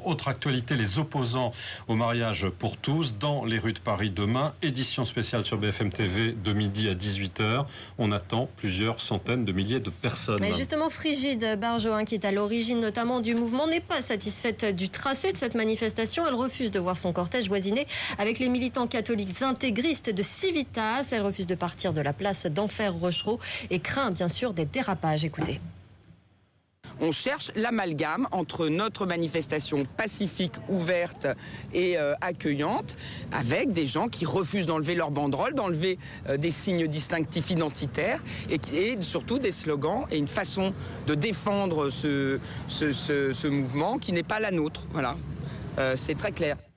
Autre actualité, les opposants au mariage pour tous dans les rues de Paris demain. Édition spéciale sur BFM TV de midi à 18h. On attend plusieurs centaines de milliers de personnes. Mais justement, Frigide Barjot, qui est à l'origine notamment du mouvement, n'est pas satisfaite du tracé de cette manifestation. Elle refuse de voir son cortège voisiner avec les militants catholiques intégristes de Civitas. Elle refuse de partir de la place d'Enfer-Rochereau et craint bien sûr des dérapages. Écoutez. On cherche l'amalgame entre notre manifestation pacifique, ouverte et accueillante, avec des gens qui refusent d'enlever leurs banderoles, d'enlever des signes distinctifs identitaires et surtout des slogans et une façon de défendre ce mouvement qui n'est pas la nôtre. Voilà, c'est très clair.